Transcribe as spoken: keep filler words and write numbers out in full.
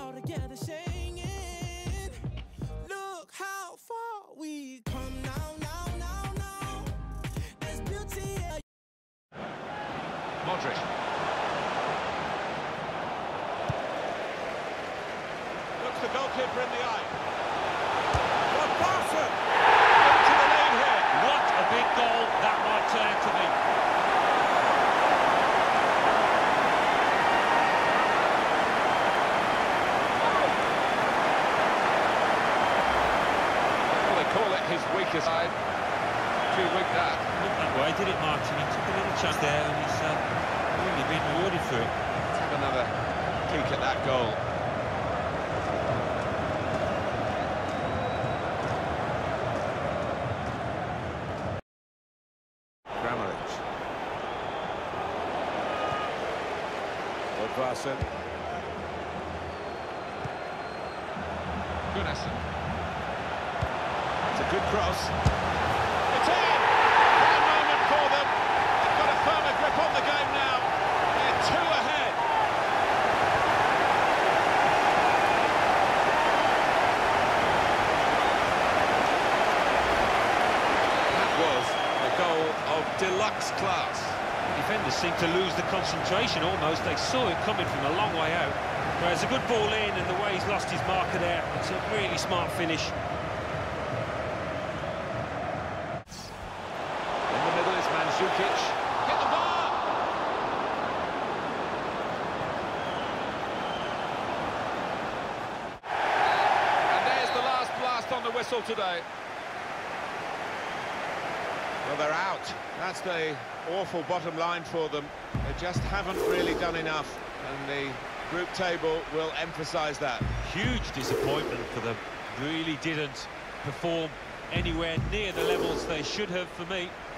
all together singing. Look how far we come now, now, now, now. There's beauty. Modric. Looks the goalkeeper in the eye. What Barca! Into the lead here. What a big goal that might turn out to be. Well, they call it his weaker side. Too weak that. Looked that way, did it, Martin? He took a little chance there and he's uh, really been rewarded for it. Let's have another peek at that goal. Varson. Gunnarsson. It's a good cross. It's in! One moment for them. They've got a firmer grip on the game now. They're two ahead. That was a goal of deluxe class. Defenders seem to lose the concentration almost. They saw it coming from a long way out. Whereas a good ball in, and the way he's lost his marker there, it's a really smart finish. In the middle is Mandzukic. Hit the bar! And there's the last blast on the whistle today. Well, they're out. That's the awful bottom line for them. They just haven't really done enough, and the group table will emphasise that. Huge disappointment for them. Really didn't perform anywhere near the levels they should have, for me.